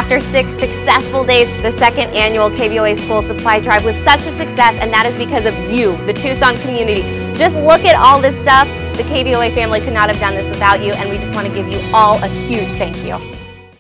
After 6 successful days, the second annual KVOA School Supply Drive was such a success, and that is because of you, the Tucson community. Just look at all this stuff. The KVOA family could not have done this without you, and we just want to give you all a huge thank you.